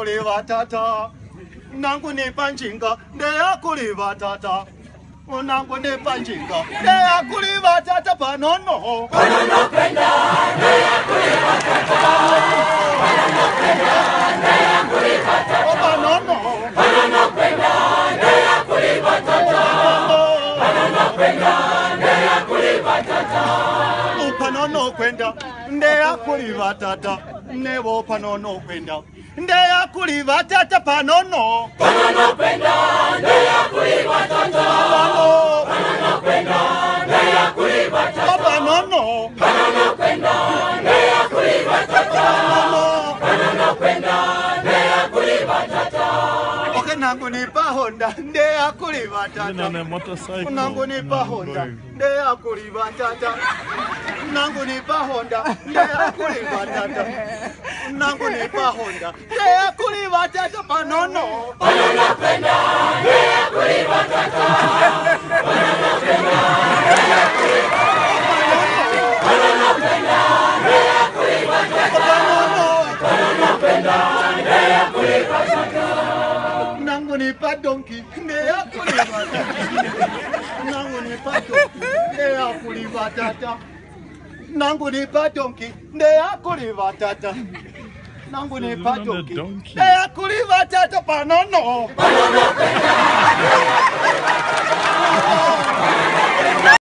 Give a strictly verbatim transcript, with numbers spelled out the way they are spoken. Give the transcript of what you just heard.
kuliva tata. Nangu ni panjinga, ndeya kuliva tata. Nangu ni panjinga, ndeya kuliva tata. Panono, Panono kwenda, ndeya kuliva tata. Panono kwenda, ndeya kuliva tata. Panono, Panono kwenda, ndeya kuliva tata. Panono kwenda, ndeya kuliva tata. Panono kwenda, ndeya kuliva tata. Nevo panono kwenda, ndeya kuliva tata. Panono, Panono kwenda, ndeya kuliva tata. Panono kwenda, ndeya kuliva tata. Panono, Panono kwenda, ndeya kuliva tata. Panono kwenda, ndeya kuliva tata. oke nangu ni pahonda, ndeya kuliva tata. motorcycle. Nangu ni pahonda, ndeya kuliva tata. Nangu ni pahonda, ndeya kuliva tata. Nangu ni pahonda, ndeya kuliva tata. Panono, Panono kwenda, ndeya kuliva tata. Panono kwenda, ndeya kuliva tata. Panono kwenda, ndeya kuliva tata. Panono kwenda, ndeya kuliva tata. nangu ni padonki, ndeya kuliva tata. Nangu ni padonki, ndeya kuliva tata. Nangu ni padonki, ndeya kuliva tata. Nangu ni padonki, ndeya kuliva tata. Panono, Panono kwenda,